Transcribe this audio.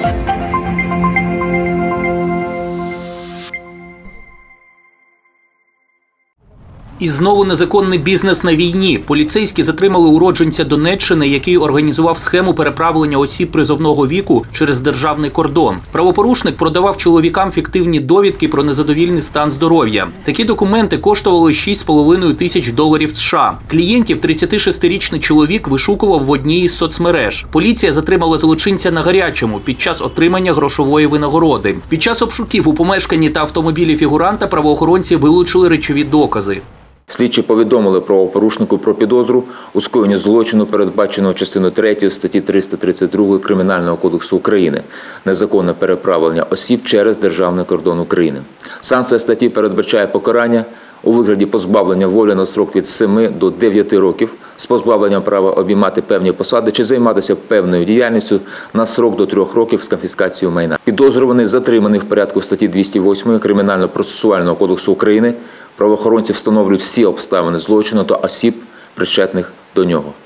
І знову незаконний бізнес на війні. Поліцейські затримали уродженця Донеччини, який організував схему переправлення осіб призовного віку через державний кордон. Правопорушник продавав чоловікам фіктивні довідки про незадовільний стан здоров'я. Такі документи коштували $6,5 тисяч США. Клієнтів 36-річний чоловік вишукував в одній із соцмереж. Поліція затримала злочинця на гарячому під час отримання грошової винагороди. Під час обшуків у помешканні та автомобілі фігуранта правоохоронці вилучили речові докази. Слідчі повідомили правопорушнику про підозру у скоєнні злочину, передбаченого частиною 3 статті 332 Кримінального кодексу України – незаконне переправлення осіб через державний кордон України. Санкція статті передбачає покарання у вигляді позбавлення волі на строк від 7 до 9 років з позбавленням права обіймати певні посади чи займатися певною діяльністю на строк до 3 років з конфіскацією майна. Підозрюваний затриманий в порядку статті 208 Кримінально-процесуального кодексу України. Правоохоронці встановлюють всі обставини злочину та осіб, причетних до нього.